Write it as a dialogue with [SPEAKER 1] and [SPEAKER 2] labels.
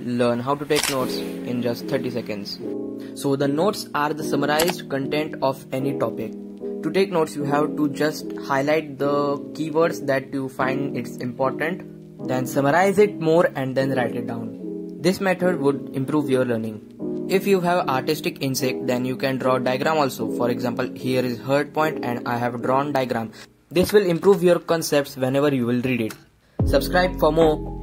[SPEAKER 1] learn how to take notes in just 30 seconds. So the notes are the summarized content of any topic. To take notes, you have to just highlight the keywords that you find it's important, then summarize it more and then write it down. This method would improve your learning. If you have artistic instinct, then you can draw diagram also. For example, here is hurt point and I have drawn diagram. This will improve your concepts whenever you will read it. Subscribe for more